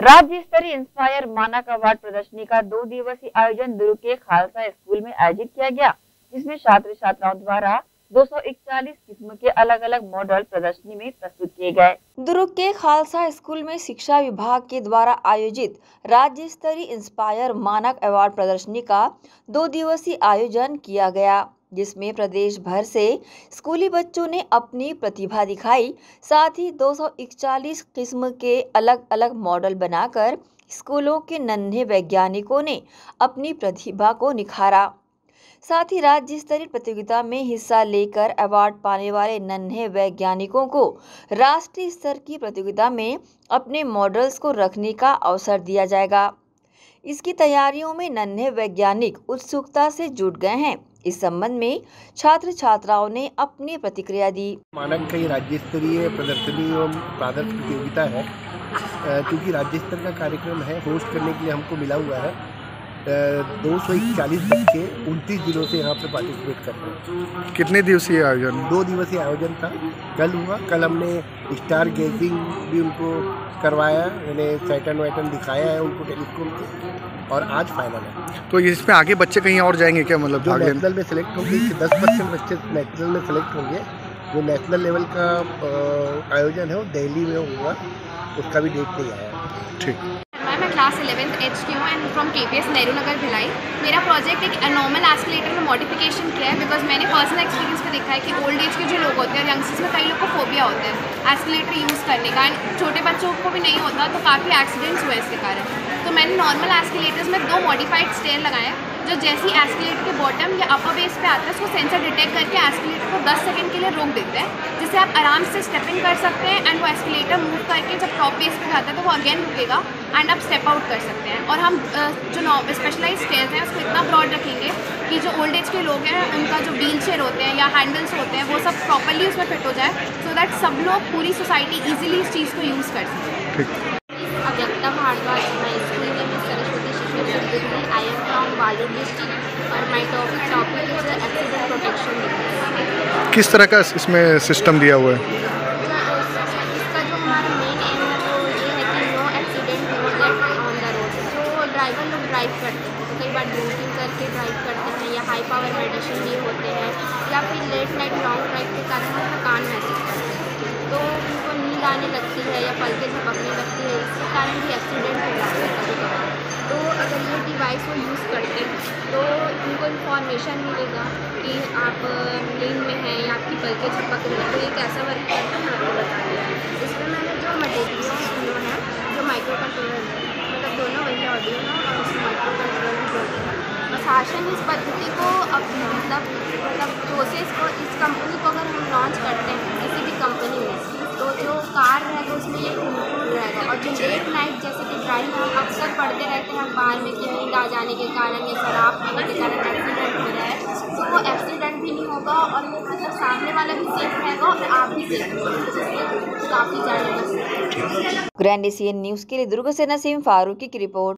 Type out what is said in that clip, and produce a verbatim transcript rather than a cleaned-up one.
राज्य स्तरीय इंस्पायर मानक अवार्ड प्रदर्शनी का दो दिवसीय आयोजन दुर्ग के खालसा स्कूल में आयोजित किया गया, जिसमें छात्र छात्राओं द्वारा दो सौ इकतालीस किस्म के अलग अलग मॉडल प्रदर्शनी में प्रस्तुत किए गए। दुर्ग के खालसा स्कूल में शिक्षा विभाग के द्वारा आयोजित राज्य स्तरीय इंस्पायर मानक अवार्ड प्रदर्शनी का दो दिवसीय आयोजन किया गया, जिसमें प्रदेश भर से स्कूली बच्चों ने अपनी प्रतिभा दिखाई। साथ ही दो सौ इकतालीस किस्म के अलग अलग मॉडल बनाकर स्कूलों के नन्हे वैज्ञानिकों ने अपनी प्रतिभा को निखारा। साथ ही राज्य स्तरीय प्रतियोगिता में हिस्सा लेकर अवार्ड पाने वाले नन्हे वैज्ञानिकों को राष्ट्रीय स्तर की प्रतियोगिता में अपने मॉडल्स को रखने का अवसर दिया जाएगा। इसकी तैयारियों में नन्हे वैज्ञानिक उत्सुकता से जुट गए हैं। इस संबंध में छात्र छात्राओं ने अपनी प्रतिक्रिया दी। मानक का ये राज्य स्तरीय प्रदर्शनी एवं प्रादर्श प्रतियोगिता है, क्योंकि राज्य स्तर का कार्यक्रम है, होस्ट करने के लिए हमको मिला हुआ है। दो सौ इकतालीस बच्चे उनतीस दिनों से यहाँ पे पार्टिसिपेट कर रहे हैं। कितने दिवसीय आयोजन? दो दिवसीय आयोजन था, कल हुआ। कल हमने स्टार गेजिंग भी उनको करवाया, मैंने सैटर्न वैटर्न दिखाया है उनको टेलीस्कोप से, और आज फाइनल है। तो इसमें आगे बच्चे कहीं और जाएंगे क्या? मतलब जो नेशनल में सेलेक्ट होंगे, दस परसेंट बच्चे नेशनल में सेलेक्ट होंगे। जो नेशनल लेवल का आयोजन है वो दिल्ली में होगा, उसका भी डेट नहीं आया। ठीक। मैं क्लास इलेवेंथ एच की हूँ and from K P S Nehru Nagar Bhilai. मेरा प्रोजेक्ट एक नॉर्मल एस्केलेटर में मॉडिफिकेशन किया है, बिकॉज मैंने पर्सनल एक्सपीरियंस में देखा है कि ओल्ड एज के जो लोग होते हैं, यंगस्टर्स में कई लोग को फोबिया होता है एस्केलेटर यूज़ करने का, एंड छोटे बच्चों को भी नहीं होता, तो काफ़ी एक्सीडेंट्स हुए इसके कारण। तो मैंने नॉर्मल एस्केलेटर्स में दो मॉडिफाइड स्टेयर लगाए, जो जैसी एस्केलेटर के बॉटम या अपर बेस पे आता है, उसको सेंसर डिटेक्ट करके एस्केलेटर को दस सेकंड के लिए रोक देते हैं, जिससे आप आराम से स्टेपिंग कर सकते हैं। एंड वो एस्केलेटर मूव करके जब टॉप बेस पे जाता है तो वो अगेन रुकेगा एंड आप स्टेप आउट कर सकते हैं। और हम जो स्पेशलाइज स्टेयर्स हैं उसको इतना ब्रॉड रखेंगे कि जो ओल्ड एज के लोग हैं उनका जो व्हील चेयर होते हैं या हैंडल्स होते हैं वो सब प्रॉपरली उसमें फिट हो जाए, सो दैट सब लोग, पूरी सोसाइटी ईजिली इस चीज़ को यूज़ कर सकें। Avyakta Bhardwaj, my school name is Saraswati Shishu Vidyalaya. I am from Valur district और my topic topic is accident protection. किस तरह का इसमें सिस्टम दिया हुआ है? इसका जो हमारा मेन एम है वो ये है कि no accident no death on the road. जो ड्राइवर लोग ड्राइव करते हैं तो कई बार ड्रिंकिंग करके ड्राइव करते हैं, या हाई पावर मेडिसिन लिए होते हैं, या फिर लेट नाइट लॉन्ग ड्राइव के कारण वो थकान महसूस करते हैं, तो उनको नींद आने लगती है या पलकें झपकने लगती है, इसके कारण भी एक्सीडेंट हो जाता है कभी कभार। तो अगर ये डिवाइस वो यूज़ करते हैं तो उनको इन्फॉर्मेशन मिलेगा कि आप नींद में हैं या आपकी पलकें झपक रही हैं, तो ये कैसा वर्क करता है आपको बता दें। इसमें मैंने जो मटेरियल जो है, जो माइक्रो कंट्रोलर है, मतलब दोनों वही ऑडियो है और उसमें माइक्रो कंट्रोलर भी जोड़ते हैं। प्रशासन इस पद्धति को अब मतलब मतलब प्रोसेस को, इस कंपनी को अगर हम लॉन्च करते हैं किसी भी कंपनी में, तो जो कार रहेगा उसमें ये इंक्लूड रहेगा। और जो लेट नाइट जैसे कि ड्राइव हम अक्सर पढ़ते रहते हैं अखबार में कि नींद आ जाने के कारण या शराब पीने के कारण एक्सीडेंट हो रहा है, तो वो एक्सीडेंट भी नहीं होगा और मतलब सामने वाला भी सेफ रहेगा और आप भी सेफ रहेंगे, जिससे काफ़ी ज़्यादा। ग्रैंड एशियन न्यूज़ के लिए दुर्ग से नसीम फारूकी की रिपोर्ट।